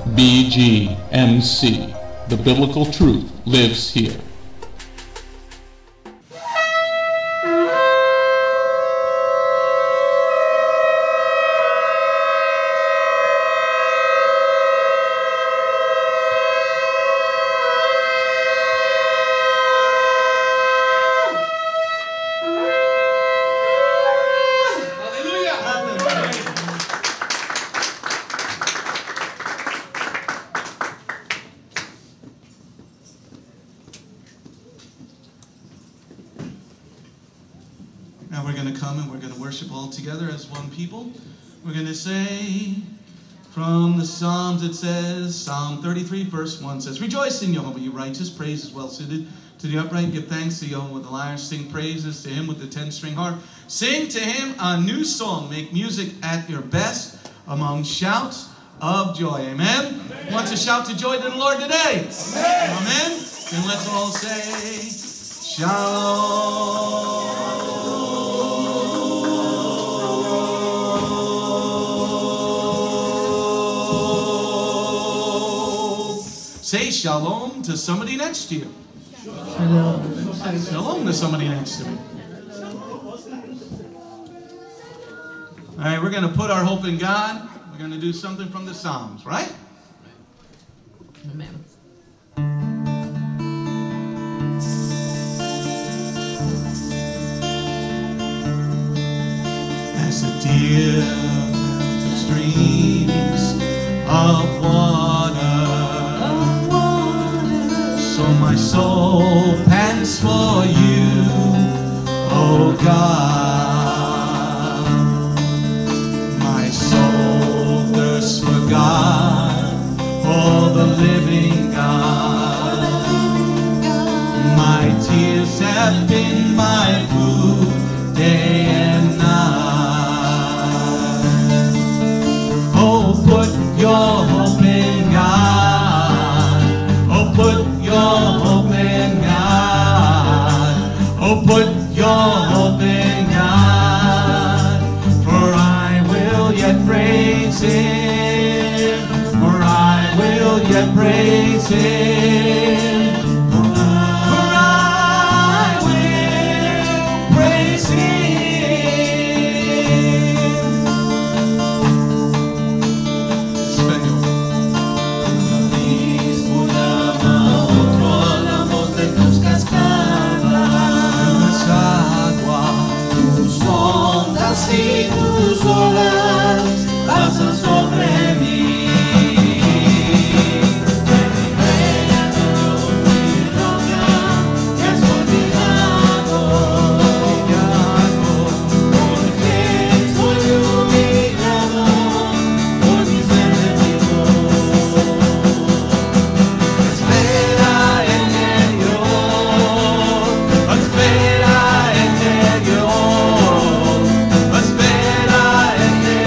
Bgmc. The biblical truth lives here. Now we're going to come and we're going to worship all together as one people. We're going to say from the Psalms, it says, Psalm 33 verse 1 says, "Rejoice in Jehovah, you righteous, praise is well suited to the upright, give thanks to Jehovah with the lyre, sing praises to him with the 10-string harp. Sing to him a new song, make music at your best among shouts of joy." Amen? Amen. Want to shout to joy to the Lord today? Amen. Amen. Then let's all say, Shalom. Say shalom to somebody next to you. Shalom. Shalom to somebody next to me. All right, we're going to put our hope in God. We're going to do something from the Psalms, right? Amen. As the deer to streams of water, so my soul pants for you, O God. My soul thirsts for God, for the living God. My tears have been my food day and night. Oh, put your hope in God. Oh, put your hope in God. Oh, put your hope in God. For I will yet praise him. For I will yet praise him. For I will praise him. Si tus olas pasan sobre mí, espera en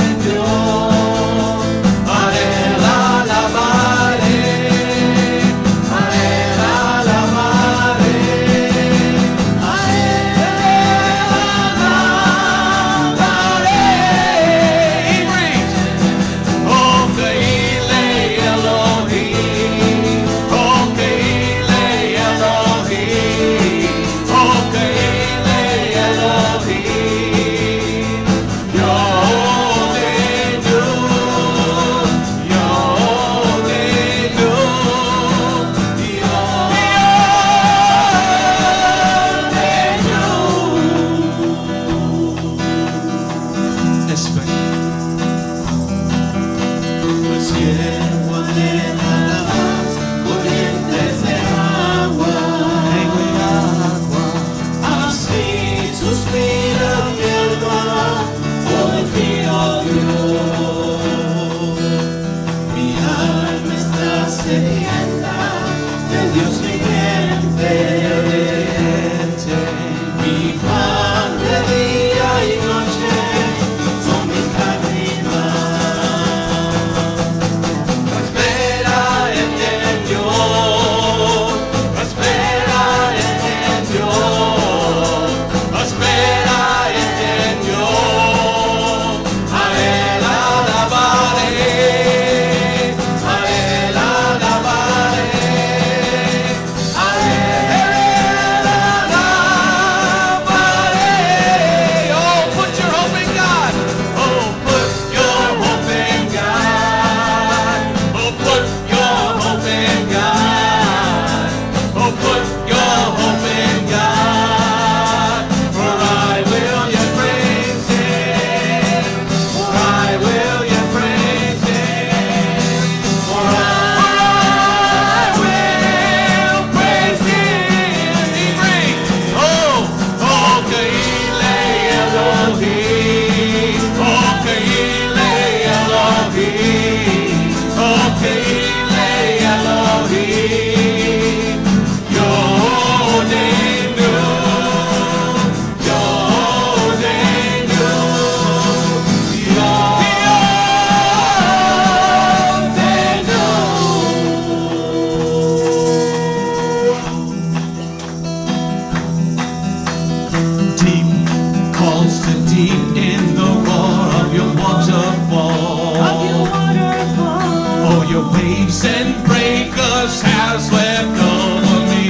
waves and breakers have swept over me.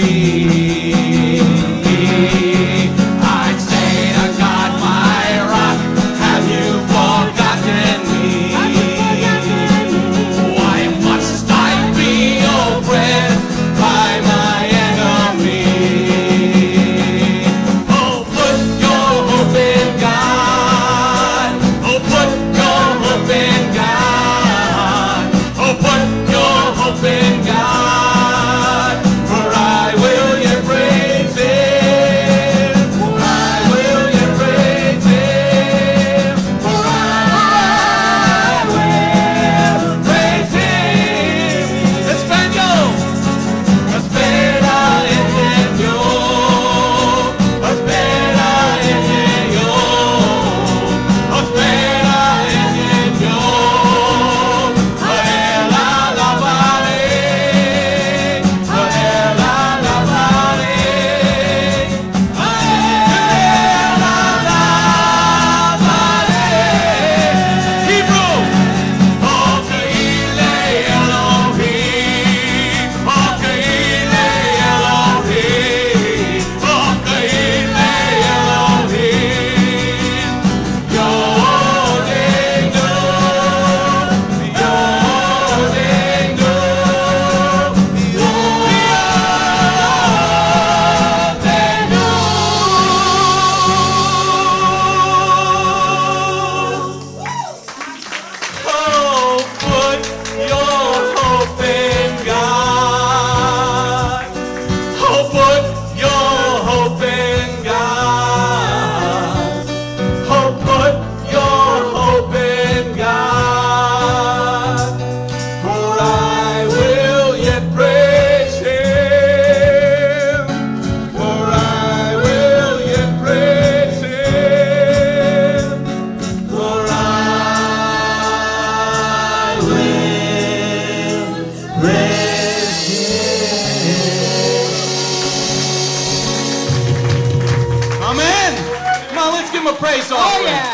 I'd say to God, my rock, have you forgotten me? Why must I be oppressed by my enemy? Oh, put your hope in God. Oh, put your hope in God. Oh, put your hope in God. For I will yet praise Him. For I will yet praise Him. For I will praise Him. Español. Espera en Dios. Espera en Dios. Espera en Dios. A Él alabaré. A Él alabaré. A Él alabaré. Hebrew. Okaile Elohim. Okaile Elohim. Okaile Elohim. Yodenu. Oh, put your hope in God. Oh, put your hope in God. Oh, put your hope in God. For I will yet praise Him. For I will yet praise Him. For I will praise Him. Amen. Come on, let's give Him a praise Oh, offering. yeah.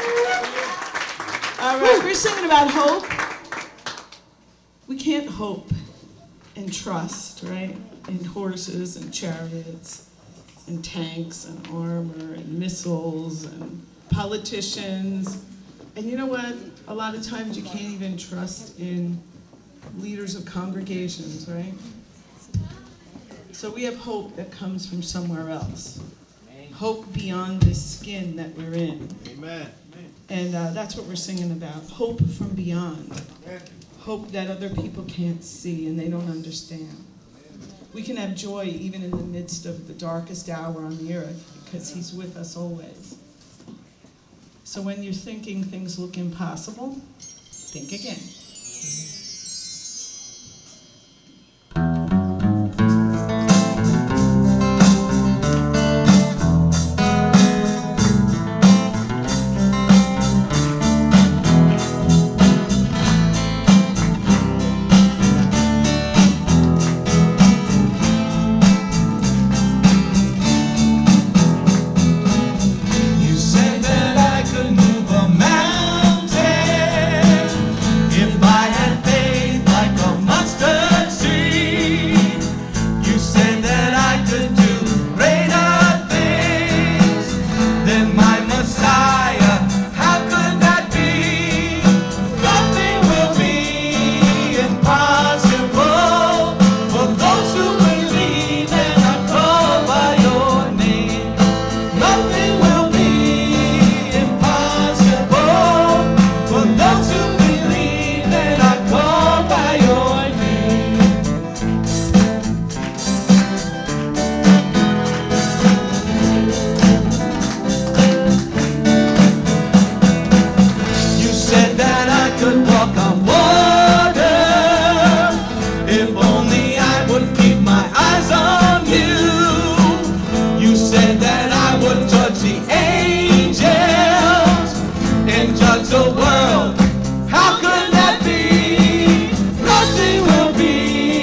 All right, we're singing about hope. We can't hope and trust, right? In horses and chariots and tanks and armor and missiles and politicians. And you know what? A lot of times you can't even trust in leaders of congregations, right? So we have hope that comes from somewhere else. Hope beyond this skin that we're in. Amen. And that's what we're singing about. Hope from beyond. Hope that other people can't see and they don't understand. We can have joy even in the midst of the darkest hour on the earth because He's with us always. So when you're thinking things look impossible, think again. You said that I could move a mountain if I had faith like a mustard seed. You said that I could do greater things than my Messiah. How could that be? Nothing will be impossible for those who believe and are called by your name. Nothing will be impossible for those who believe and are called by your name. You said that I could walk on water if only I would keep my eyes on you. You said that I would judge the angels and judge the world. How could that be? Nothing will be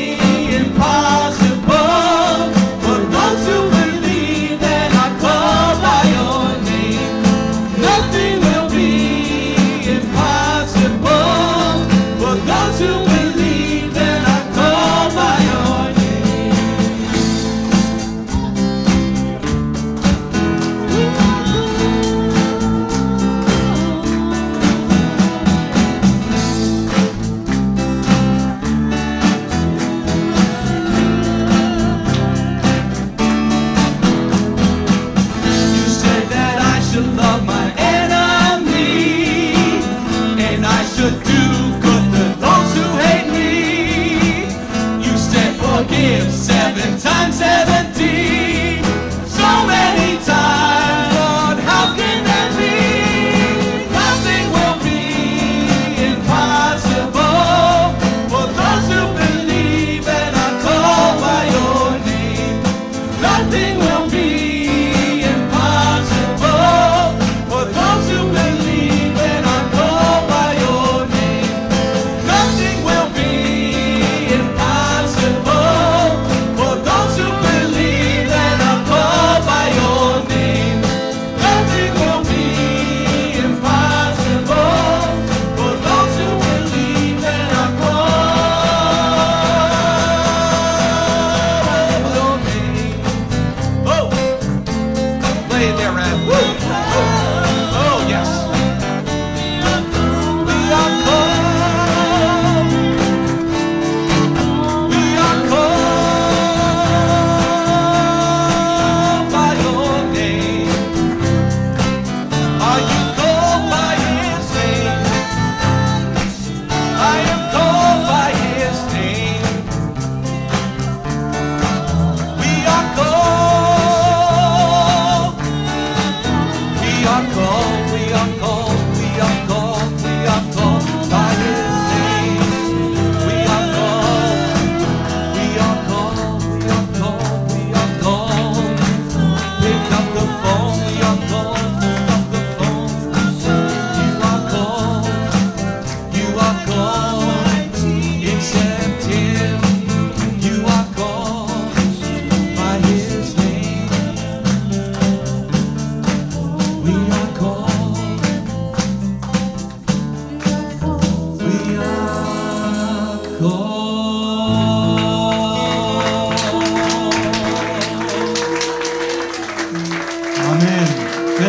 impossible for those who believe and are called by your name. Nothing will be impossible for those who believe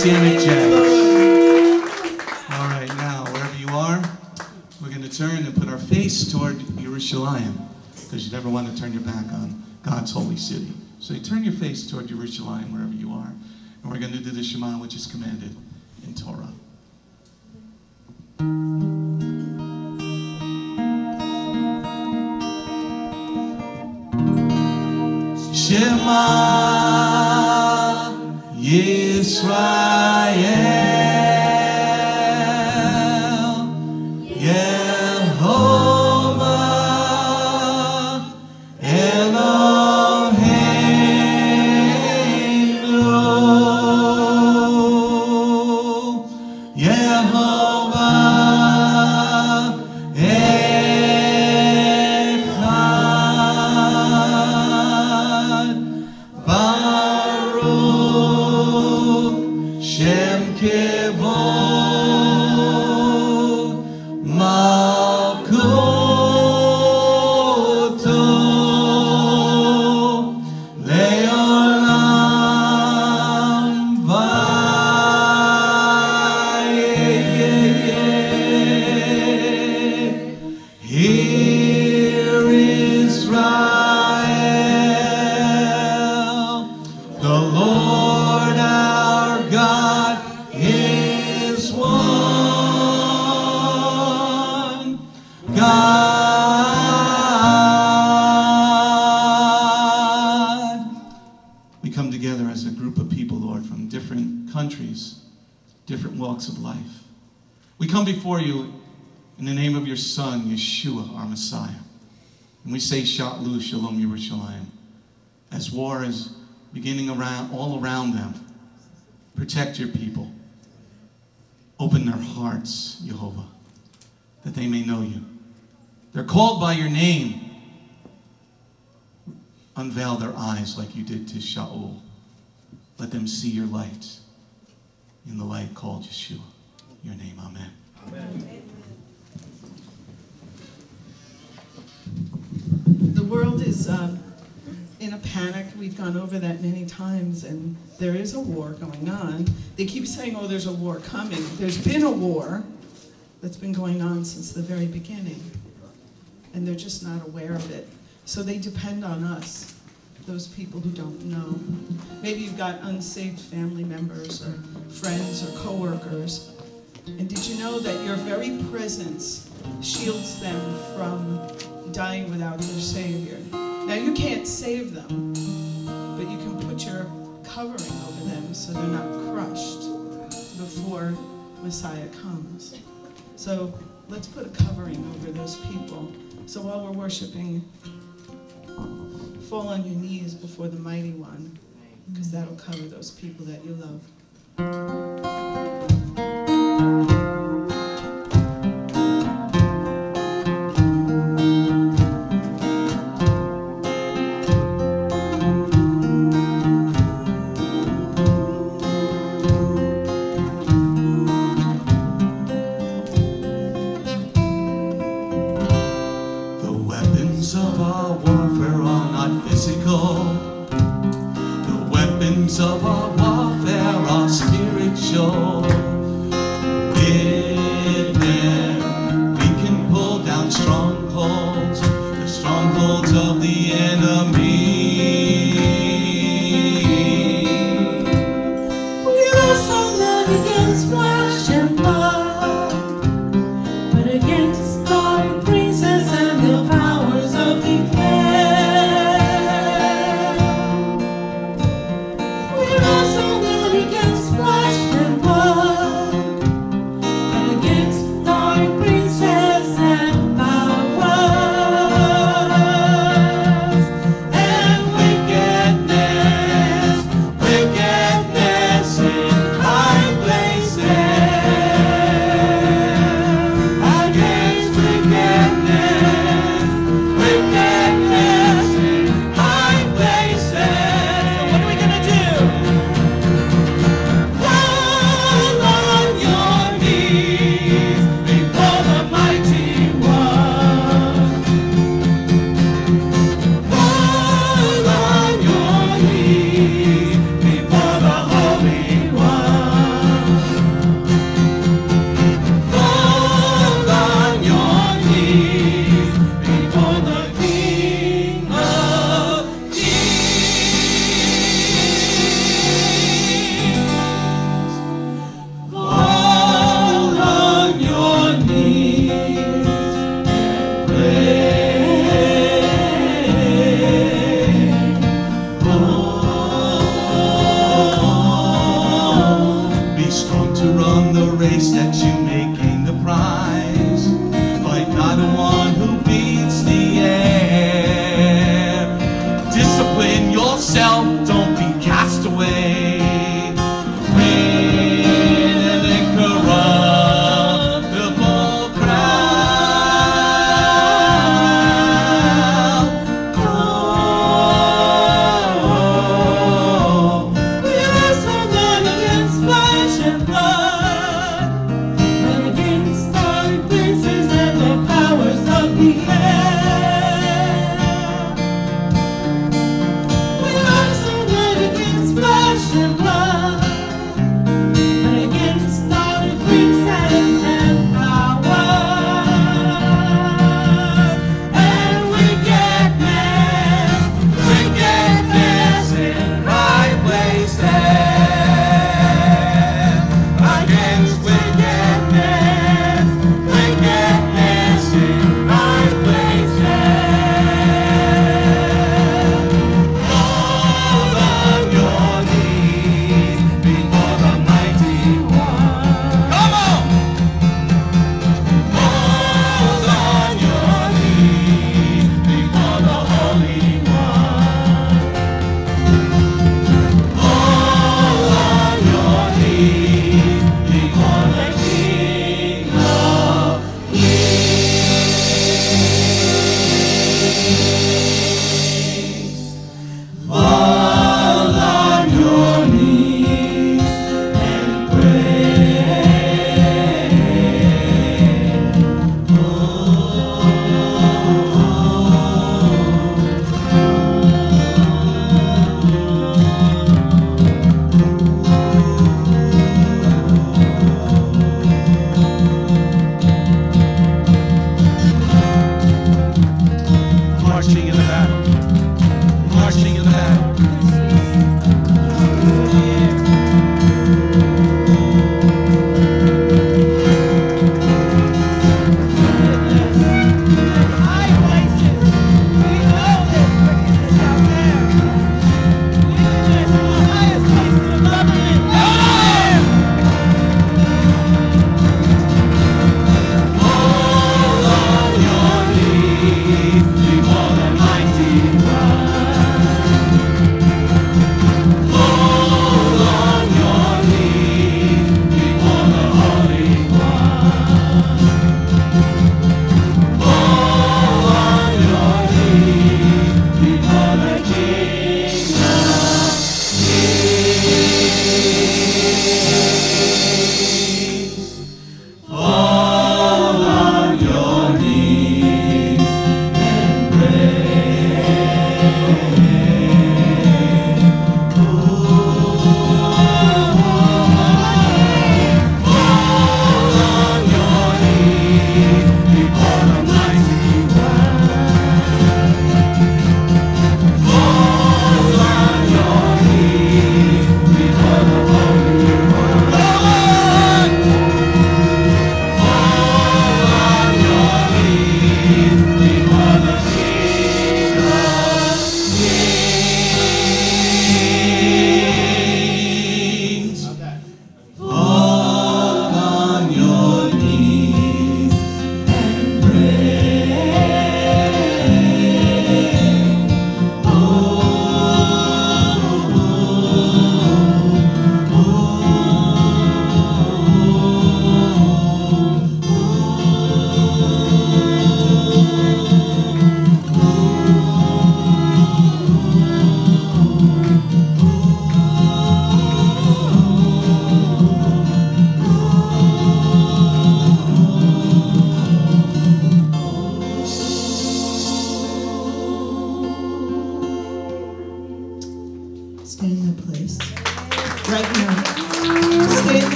Messianic Jazz. All right, now, wherever you are, we're going to turn and put our face toward Yerushalayim, because you never want to turn your back on God's holy city. So you turn your face toward Yerushalayim, wherever you are, and we're going to do the Shema, which is commanded in Torah. Shema Yisrael, Yehovah Eloheinu, Yehovah Echad, Baruch Shem Kevod Malkuto Leolam Vayeh. Hear Israel, the Lord our God is one God. We come together as a group of people, Lord, from different countries, different walks of life. We come before you in the name of your Son, Yeshua, our Messiah. And we say, Shalom, Shalom, Yerushalayim. As war is beginning all around them, protect your people. Open their hearts, Jehovah, that they may know you. They're called by your name. Unveil their eyes like you did to Shaul. Let them see your light in the light called Yeshua. Your name, amen. The world is in a panic. We've gone over that many times, and there is a war going on. They keep saying, oh, there's a war coming. There's been a war that's been going on since the very beginning, and they're just not aware of it. So they depend on us, those people who don't know. Maybe you've got unsaved family members or friends or coworkers. And did you know that your very presence shields them from dying without their Savior? Now, you can't save them, but you can put your covering over them so they're not crushed before Messiah comes. So let's put a covering over those people. So while we're worshiping, fall on your knees before the Mighty One, because that'll cover those people that you love. Of our warfare are spiritual. With them we can pull down strongholds, the strongholds of the enemy. We wrestle not against flesh and blood, but against dark princes and the powers of the air. We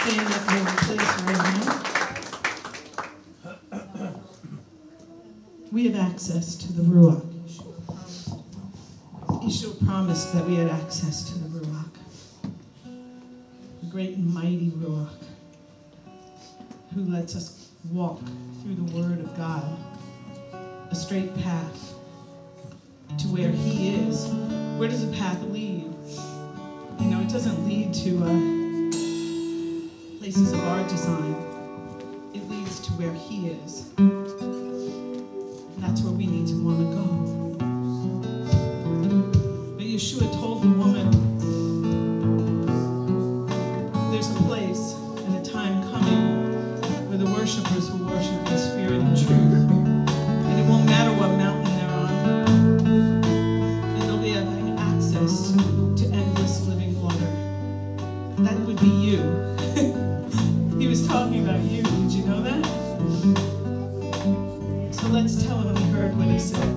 stand up in your place right now. We have access to the Ruach. Yeshua promised that we had access to the Ruach. The great and mighty Ruach, who lets us walk through the Word of God, a straight path to where He is. Where does a path lead? You know, it doesn't lead to places of our design. It leads to where He is. And that's where we need to want to go. But Yeshua told the woman, there's a place and a time coming where the worshipers will worship in spirit and truth. And it won't matter what mountain they're on. And they'll be having access to endless living water. That would be you. He was talking about you. Did you know that? So let's tell him we heard what he said.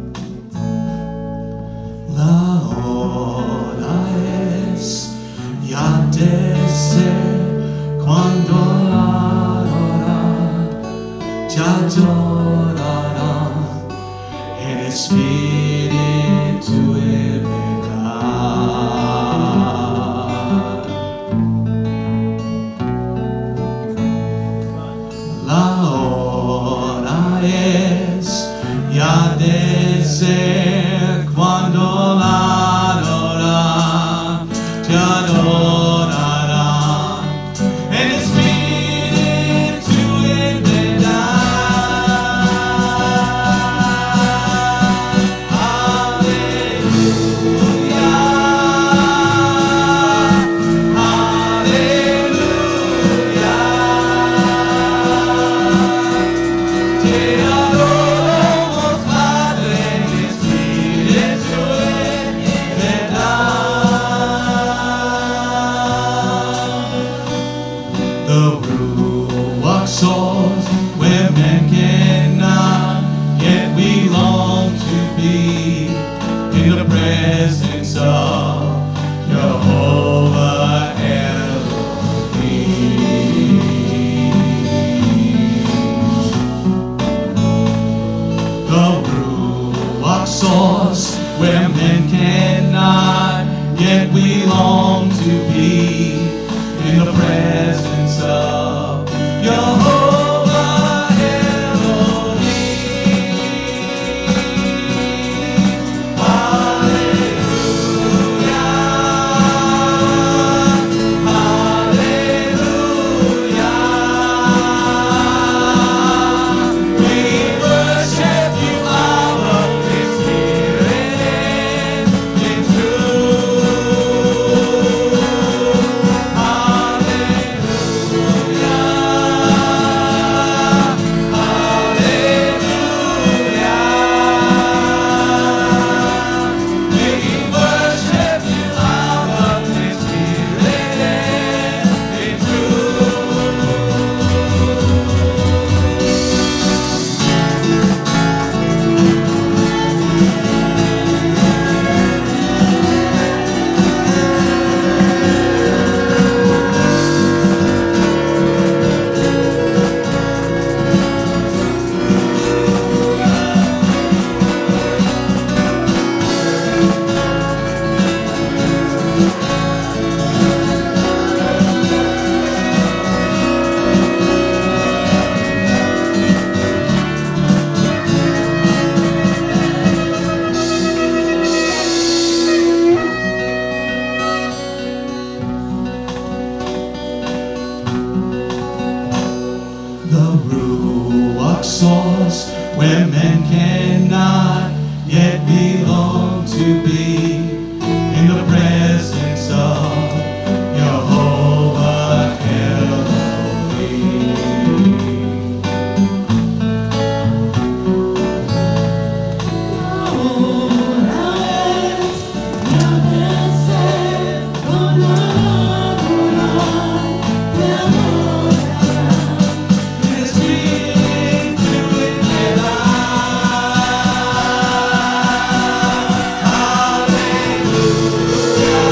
La es yadese cuando adora, te adorará en espíritu y verdad. La hora es ya de ser cuando la adora, te adorará en espíritu y verdad. Aleluya, aleluya. Te adoramos, Padre, en espíritu y verdad. The Ruach soars where men cannot, yet we long to be in the presence of Jehovah Elohim. The Ruach soars where men cannot, yet we long to be in the presence of Jehovah Elohim. Hallelujah, hallelujah. We worship you, Abba, in spirit and in truth. where men cannot, yet we long to be in the presence of Jehovah Elohim. Hallelujah.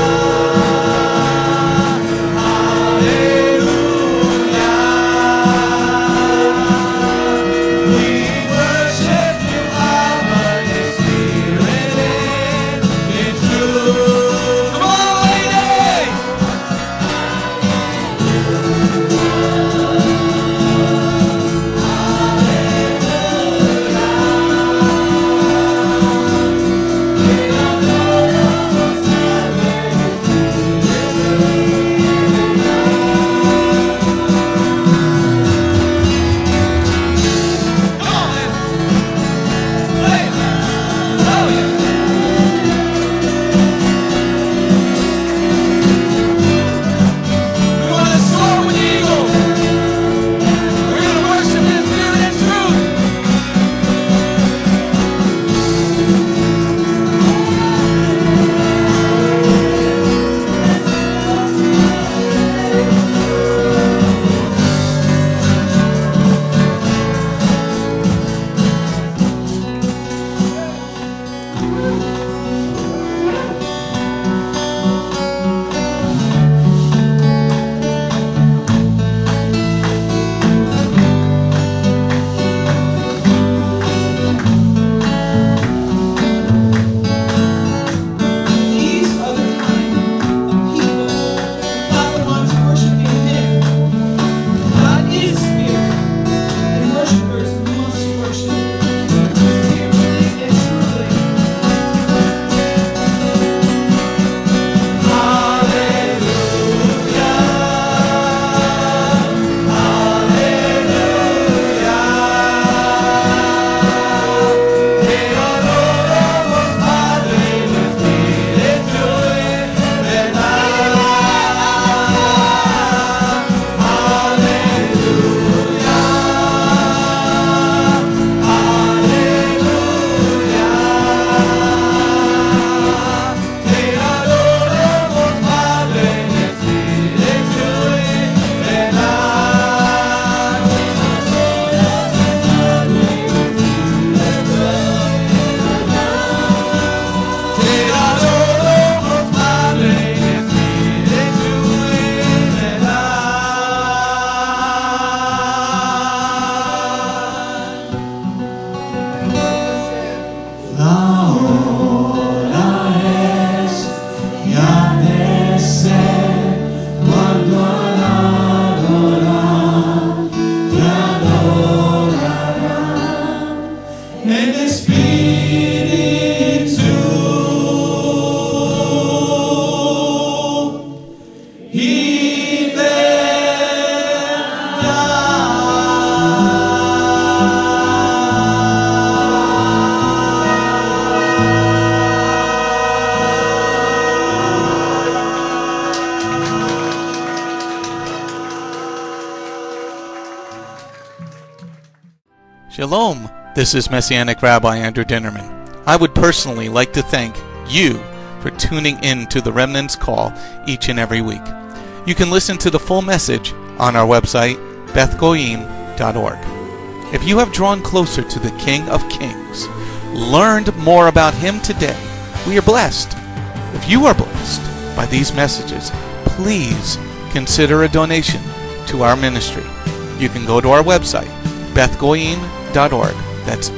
Shalom, this is Messianic Rabbi Andrew Dinnerman. I would personally like to thank you for tuning in to the Remnant's Call each and every week. You can listen to the full message on our website, Bgmc.org. If you have drawn closer to the King of Kings, learned more about Him today, we are blessed. If you are blessed by these messages, please consider a donation to our ministry. You can go to our website, Bethgoyim.org. That's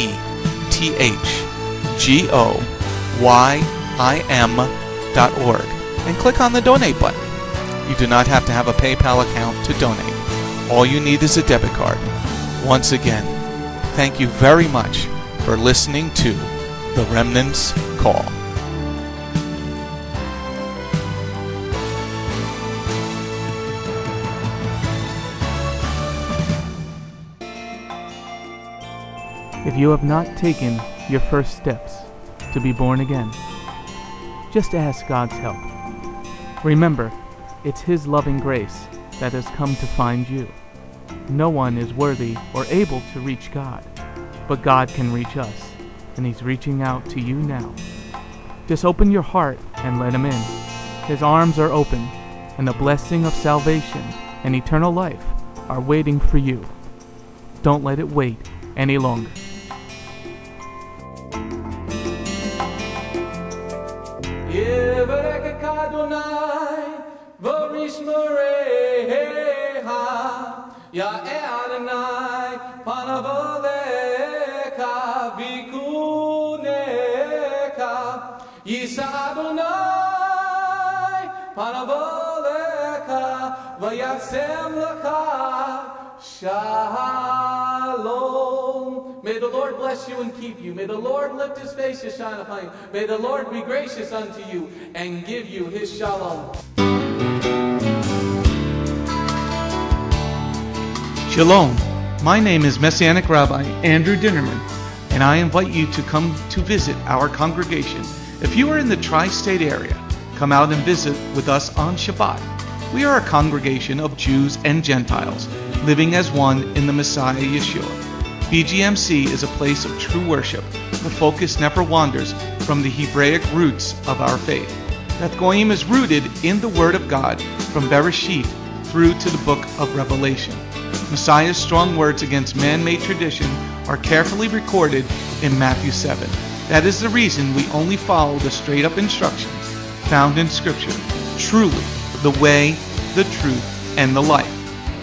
BETHGOYIM.org, and click on the donate button. You do not have to have a PayPal account to donate. All you need is a debit card. Once again, thank you very much for listening to The Remnant's Call. If you have not taken your first steps to be born again, just ask God's help. Remember, it's His loving grace that has come to find you. No one is worthy or able to reach God, but God can reach us, and He's reaching out to you now. Just open your heart and let Him in. His arms are open, and the blessing of salvation and eternal life are waiting for you. Don't let it wait any longer. Ya Adonai, panavoleka, vikuneka, Yisa Adonai, panavoleka, vayasem lecha, shalom. May the Lord bless you and keep you. May the Lord lift His face to shine upon you. May the Lord be gracious unto you and give you His shalom. Shalom. My name is Messianic Rabbi Andrew Dinnerman, and I invite you to come to visit our congregation. If you are in the tri-state area, come out and visit with us on Shabbat. We are a congregation of Jews and Gentiles, living as one in the Messiah Yeshua. Bgmc is a place of true worship. The focus never wanders from the Hebraic roots of our faith. Beth Goyim is rooted in the Word of God from Bereshit through to the book of Revelation. Messiah's strong words against man-made tradition are carefully recorded in Matthew 7. That is the reason we only follow the straight-up instructions found in Scripture, truly the way, the truth, and the life.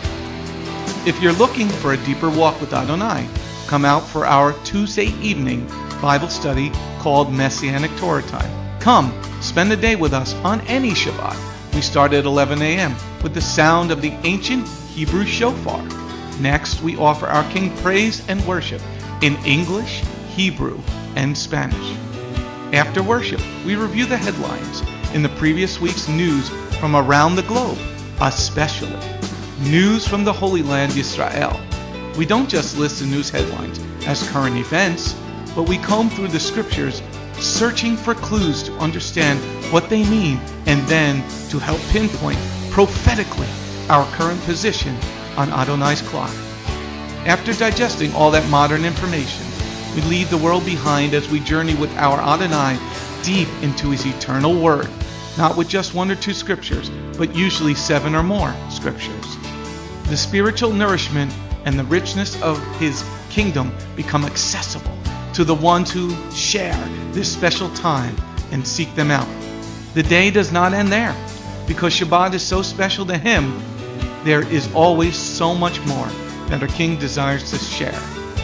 If you're looking for a deeper walk with Adonai, come out for our Tuesday evening Bible study called Messianic Torah Time. Come, spend the day with us on any Shabbat. We start at 11 a.m. with the sound of the ancient Hebrew shofar. Next, we offer our King praise and worship in English, Hebrew, and Spanish. After worship, we review the headlines in the previous week's news from around the globe, especially news from the Holy Land, Israel. We don't just list the news headlines as current events, but we comb through the scriptures, searching for clues to understand what they mean, and then to help pinpoint prophetically our current position on Adonai's clock. After digesting all that modern information, we leave the world behind as we journey with our Adonai deep into His eternal Word, not with just one or two scriptures, but usually 7 or more scriptures. The spiritual nourishment and the richness of His kingdom become accessible to the ones who share this special time and seek them out. The day does not end there. Because Shabbat is so special to Him, there is always so much more that our King desires to share.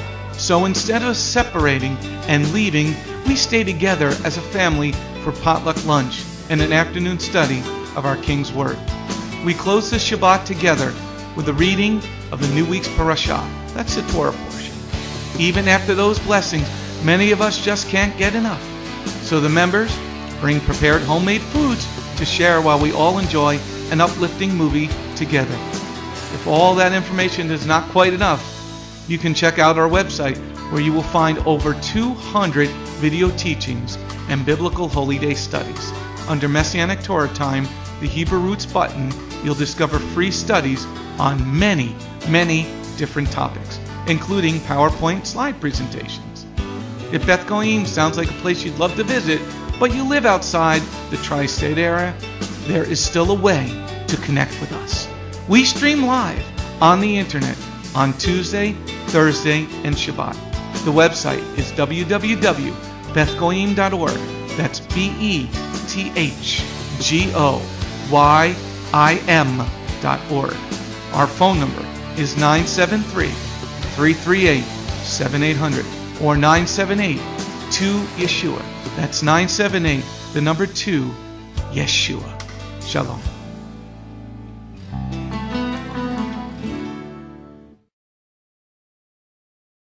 So instead of separating and leaving, we stay together as a family for potluck lunch and an afternoon study of our King's Word. We close the Shabbat together with a reading of the new week's parashah. That's the Torah portion. Even after those blessings, many of us just can't get enough. So the members bring prepared homemade foods to share while we all enjoy an uplifting movie together. If all that information is not quite enough, you can check out our website where you will find over 200 video teachings and biblical holy day studies. Under Messianic Torah Time, the Hebrew Roots button, you'll discover free studies on many different topics. including PowerPoint slide presentations. If Beth Goyim sounds like a place you'd love to visit, but you live outside the tri-state area, there is still a way to connect with us. We stream live on the internet on Tuesday, Thursday, and Shabbat. The website is www.bethgoyim.org. That's BETHGOYIM.org. Our phone number is 973-338-7800 or 978-2-YESHUA. That's 978, the number 2, Yeshua. Shalom.